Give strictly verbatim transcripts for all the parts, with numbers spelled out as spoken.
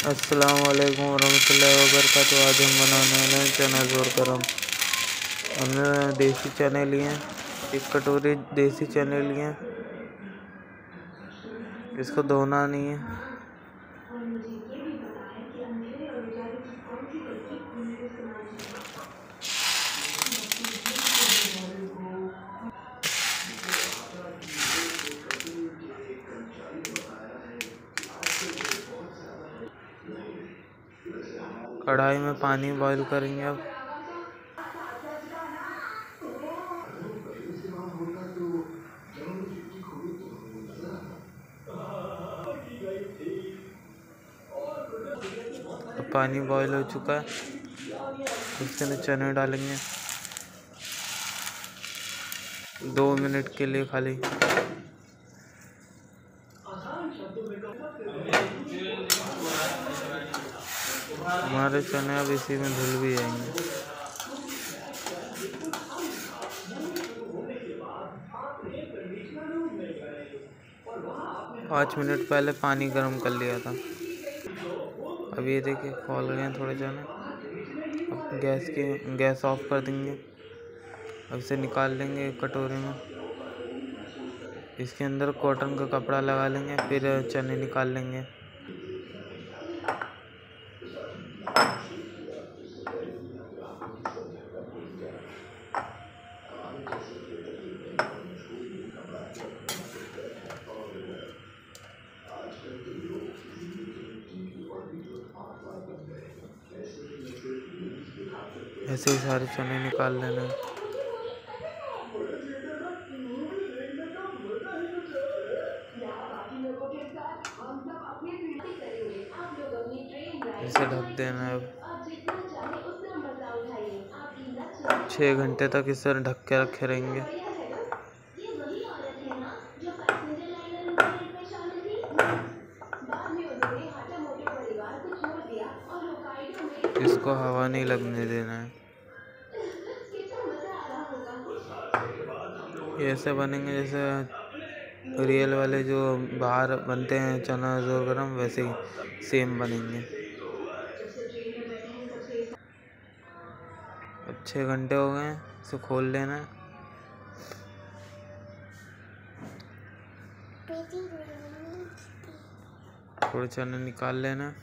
अस्सलाम वालेकुम वरहमतुल्लाहि वबरकातुहू। आज हम बनाने वाले हैं चना जोर गरम। हमने देसी चने लिए हैं, एक कटोरी देसी चने लिए हैं। इसको धोना नहीं है। कढ़ाई में पानी बॉईल करेंगे। अब अब पानी बॉईल हो चुका है, इसमें चने डालेंगे दो मिनट के लिए खाली। हमारे चने अब इसी में धुल भी जाएंगे। पाँच मिनट पहले पानी गर्म कर लिया था। अब ये देखिए खौल गए हैं थोड़े चने। अब गैस की गैस ऑफ कर देंगे। अब इसे निकाल लेंगे एक कटोरे में। इसके अंदर कॉटन का कपड़ा लगा लेंगे, फिर चने निकाल लेंगे। ऐसे ही सारे चने निकाल लेना। इसे ढक देना है। अब छः घंटे तक इसे ढक के रखे रहेंगे। इसको हवा नहीं लगने देना है। ये ऐसे बनेंगे जैसे रियल वाले जो बाहर बनते हैं चना जोर गरम, वैसे ही सेम बनेंगे। अब छः घंटे हो गए हैं, इसे खोल लेना है। थोड़े चने निकाल लेना।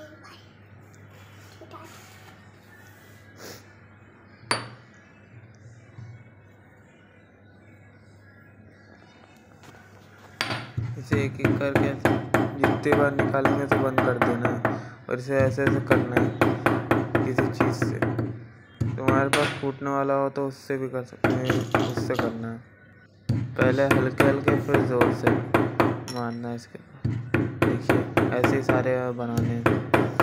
इसे एक एक करके जितने बार निकालेंगे तो बंद कर देना है, और इसे ऐसे ऐसे करना है किसी चीज़ से। तुम्हारे पास फूटने वाला हो तो उससे भी कर सकते हैं, उससे करना है। पहले हल्के हल्के फिर ज़ोर से मारना है इसके। देखिए ऐसे ही सारे बनाने हैं।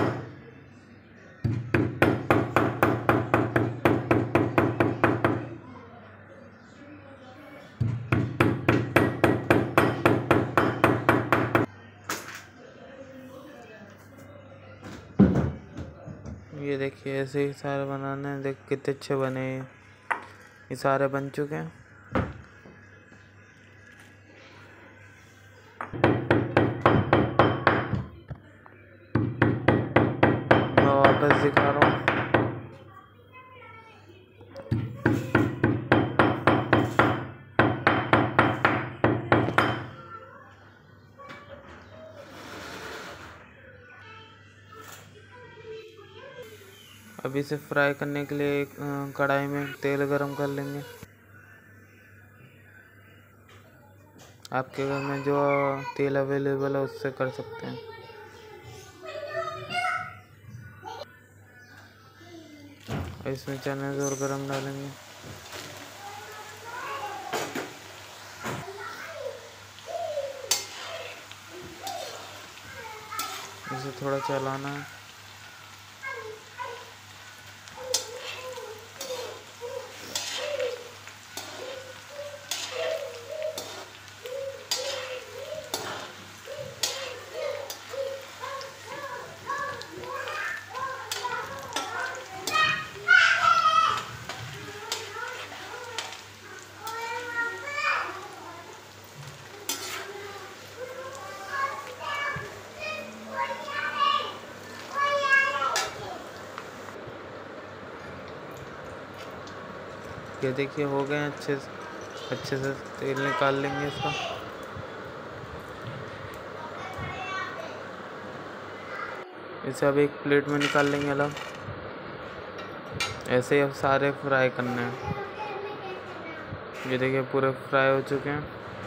ये देखिए ऐसे ही सारे बनाने हैं। देख कितने अच्छे बने। ये सारे बन चुके हैं। मैं वापस दिखा रहा हूँ। अब इसे फ्राई करने के लिए एक कढ़ाई में तेल गरम कर लेंगे। आपके घर में जो तेल अवेलेबल है उससे कर सकते हैं। और इसमें चने जोर गरम डालेंगे। इसे थोड़ा चलाना है। ये देखिए हो गए अच्छे से अच्छे से तेल निकाल लेंगे इसका। इसे अब एक प्लेट में निकाल लेंगे अलग। ऐसे ही अब सारे फ्राई करने हैं। ये देखिए पूरे फ्राई हो चुके हैं,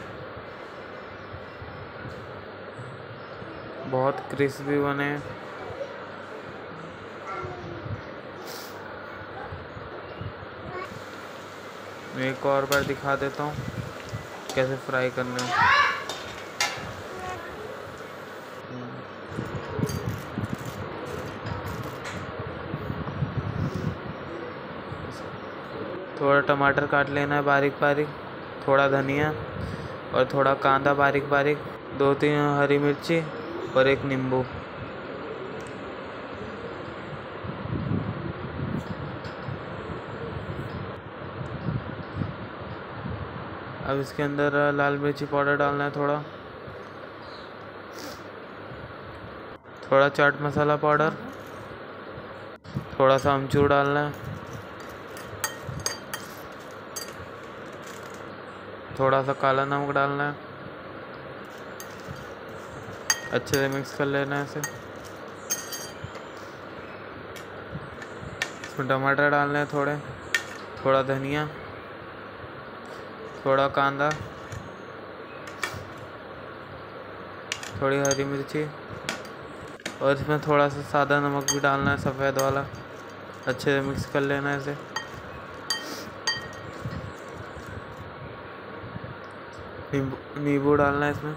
बहुत क्रिस्पी बने हैं। मैं एक और बार दिखा देता हूँ कैसे फ्राई करना है। थोड़ा टमाटर काट लेना है बारीक बारीक, थोड़ा धनिया और थोड़ा कांदा बारीक बारीक, दो तीन हरी मिर्ची और एक नींबू। अब इसके अंदर लाल मिर्ची पाउडर डालना है, थोड़ा थोड़ा चाट मसाला पाउडर, थोड़ा सा अमचूर डालना है, थोड़ा सा काला नमक डालना है। अच्छे से मिक्स कर लेना है इसे। इसमें टमाटर डालने हैं थोड़े, थोड़ा धनिया, थोड़ा कांदा, थोड़ी हरी मिर्ची और इसमें थोड़ा सा सादा नमक भी डालना है, सफ़ेद वाला। अच्छे से मिक्स कर लेना है इसे। नींबू नींबू डालना है इसमें।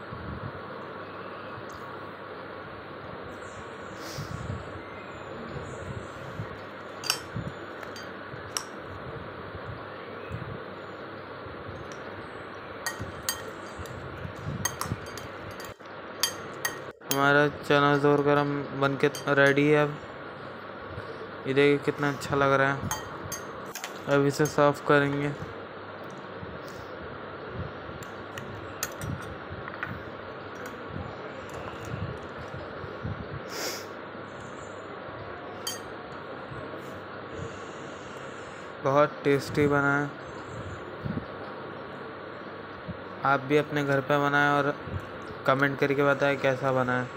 हमारा चना जोर गरम बन के रेडी है। अब ये देखिए कितना अच्छा लग रहा है। अब इसे सर्व करेंगे। बहुत टेस्टी बना है। आप भी अपने घर पे बनाएं और कमेंट करके बताएं कैसा बना है।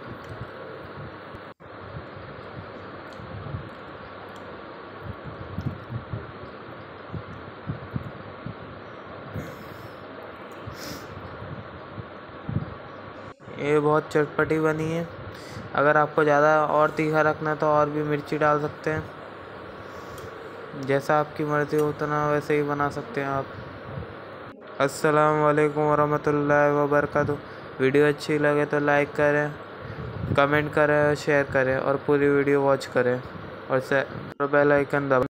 ये बहुत चटपटी बनी है। अगर आपको ज़्यादा और तीखा रखना है तो और भी मिर्ची डाल सकते हैं। जैसा आपकी मर्ज़ी हो उतना वैसे ही बना सकते हैं आप। अस्सलाम वालेकुम वरहमतुल्लाहि वबरकातुहू। वीडियो अच्छी लगे तो लाइक करें, कमेंट करें, शेयर करें और पूरी वीडियो वॉच करें और बेल आइकन दबाएं।